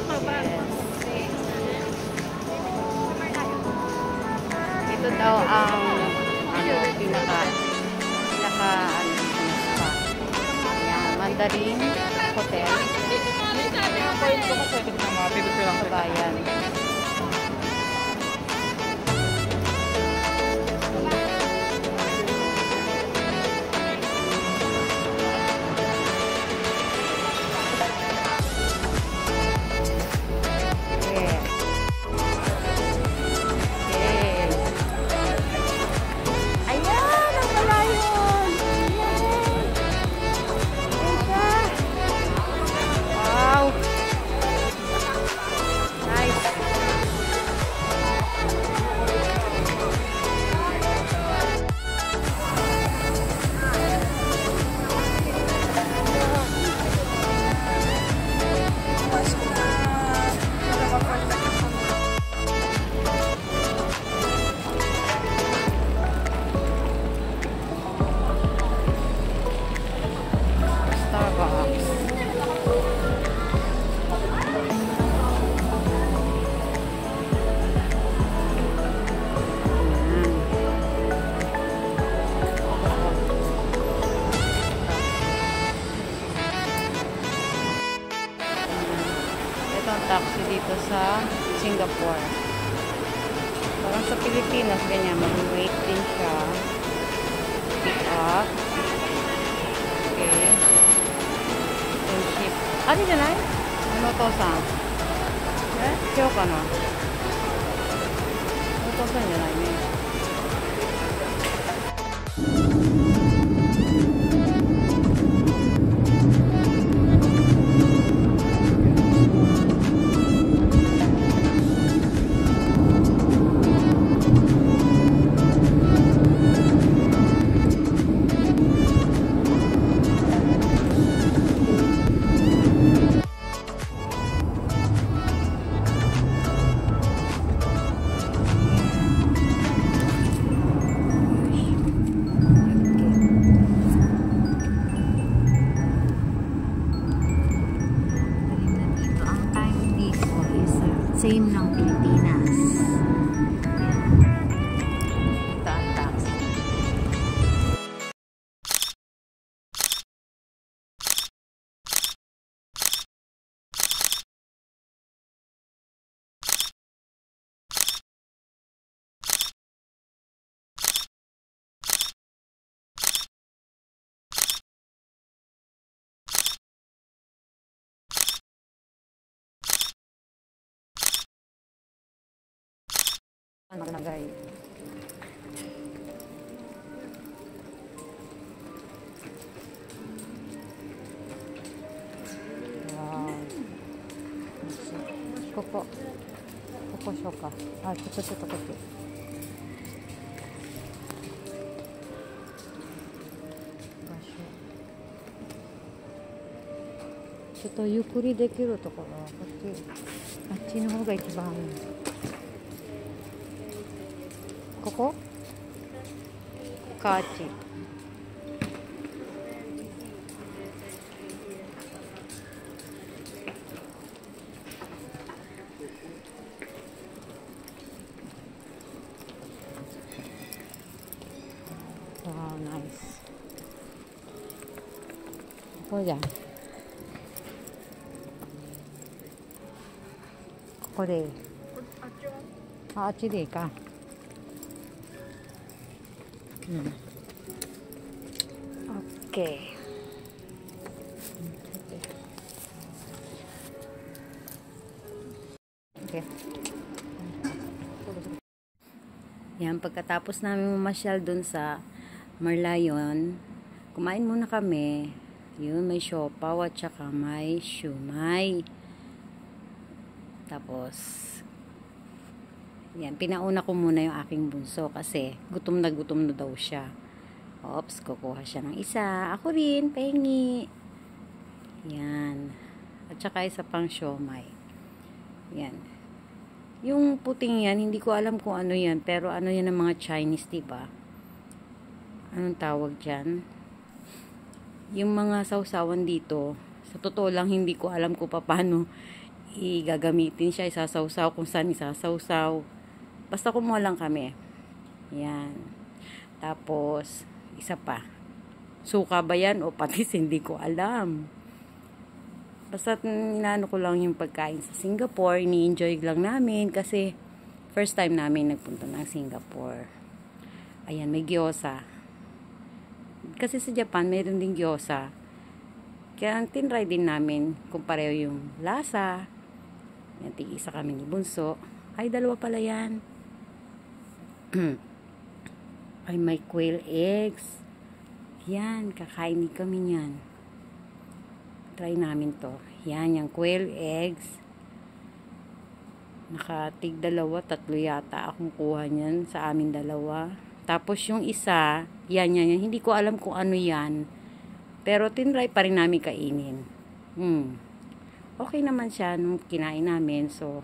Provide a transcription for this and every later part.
Ito daw ang pinaka spa. Ayan, Mandarin Hotel. Bayan. Taxi dito sa Singapore. Parang sa Pilipinas, ganyan. Mag-wait din siya. Pick up. Okay. And ship. Ano dyan ay? Ano to sa? Eh? Siyo ka na? Ano to sa dyan ay? Same ng Pilipinas. Tax. Maglagay. Wow. Koko. Koko shoka. Ah, cocok. Basho. ちょっとゆっくりできるところはこっち。あっちの方が一番。ここカーチわーナイスここじゃんここでいいあっちでいいかOkay. Okay. Yan, pagkatapos namin mamasyal dun sa Merlion, kumain muna kami. Yun, may siopaw at saka may siumay. Tapos, yan, pinauna ko muna yung aking bunso kasi gutom na daw siya. Oops, kukuha siya ng isa. Ako rin, pengi. Yan. At saka isa pang siomay. Yan. Yung puting yan, hindi ko alam kung ano yan, pero ano yan ng mga Chinese, diba? Anong tawag dyan? Yung mga sausawan dito, sa totoo lang, hindi ko alam kung paano igagamitin siya, isasawsaw kung saan isasawsaw. Basta kumuha lang kami. Yan. Tapos, isa pa. Suka ba yan o patis? Hindi ko alam. Basta inaano ko lang yung pagkain sa Singapore. Ni-enjoy lang namin kasi first time namin nagpunta ng Singapore. Ayan, may gyoza. Kasi sa Japan, mayroon din gyoza. Kaya tinry din namin kung pareho yung lasa. Yan, tig-isa kami ni Bunso. Ay, dalawa pala yan. Ay, may quail eggs. Yan, kakain din kami niyan. Try namin to. Yan, yung quail eggs. Nakatig dalawa, tatlo yata akong kuha niyan sa amin dalawa. Tapos yung isa, yan. Hindi ko alam kung ano yan. Pero tinry pa rin namin kainin. Okay naman siya nung kinain namin. So,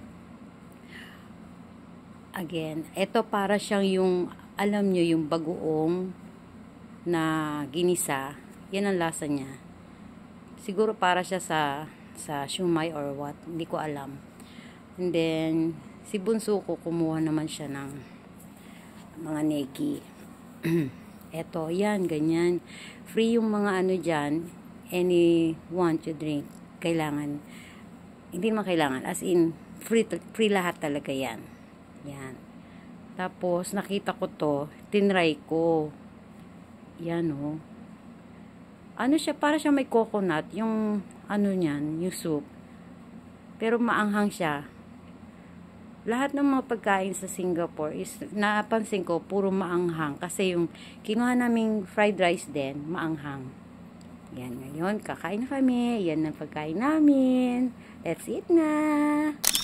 again, ito para siyang yung, alam nyo, yung bagoong na ginisa. Yan ang lasa niya. Siguro para siya sa shumai or what. Hindi ko alam. And then, si Bunso ko, kumuha naman siya ng mga negi. Eto, yan, ganyan. Free yung mga ano dyan. Any want to drink. Kailangan. Hindi naman kailangan. As in, free lahat talaga yan. Yan. Tapos, nakita ko to. Tinry ko. Yan, oh. Ano siya? Para siya may coconut. Yung, ano niyan, yung soup. Pero maanghang siya. Lahat ng mga pagkain sa Singapore is, napansin ko, puro maanghang. Kasi yung kinuha naming fried rice din, maanghang. Yan, ngayon, kakain na kami. Yan ang pagkain namin. Let's eat na!